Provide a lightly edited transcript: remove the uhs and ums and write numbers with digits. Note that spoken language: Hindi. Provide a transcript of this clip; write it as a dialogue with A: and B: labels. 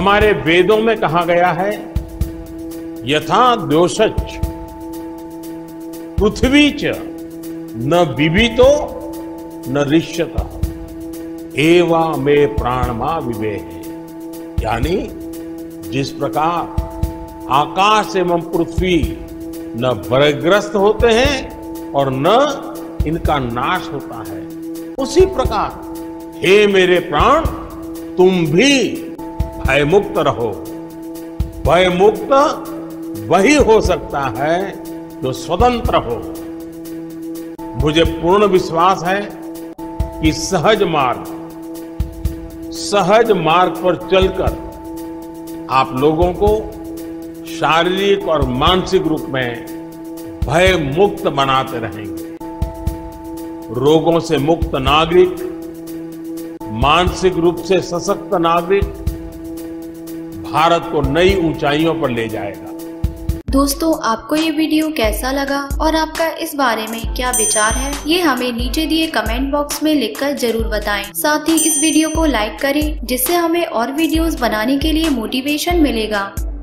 A: हमारे वेदों में कहा गया है, यथा द्योषच पृथ्वी च न बिबितो न ऋष्यतः एवा में प्राणमा विवेह। यानी जिस प्रकार आकाश एवं पृथ्वी न भयग्रस्त होते हैं और न इनका नाश होता है, उसी प्रकार हे मेरे प्राण तुम भी भयमुक्त रहो। भयमुक्त वही हो सकता है जो स्वतंत्र हो। मुझे पूर्ण विश्वास है कि सहज मार्ग पर चलकर आप लोगों को शारीरिक और मानसिक रूप में भय मुक्त बनाते रहेंगे। रोगों से मुक्त नागरिक, मानसिक रूप से सशक्त नागरिक भारत को नई ऊंचाइयों पर ले जाएगा।
B: दोस्तों, आपको ये वीडियो कैसा लगा और आपका इस बारे में क्या विचार है, ये हमें नीचे दिए कमेंट बॉक्स में लिखकर जरूर बताएं। साथ ही इस वीडियो को लाइक करें, जिससे हमें और वीडियोस बनाने के लिए मोटिवेशन मिलेगा।